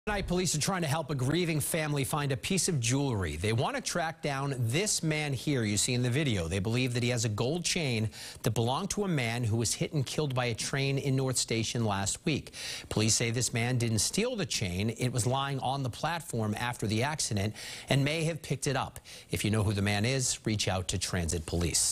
Tonight, police are trying to help a grieving family find a piece of jewelry. They want to track down this man here you see in the video. They believe that he has a gold chain that belonged to a man who was hit and killed by a train in North Station last week. Police say this man didn't steal the chain. It was lying on the platform after the accident and may have picked it up. If you know who the man is, reach out to Transit Police.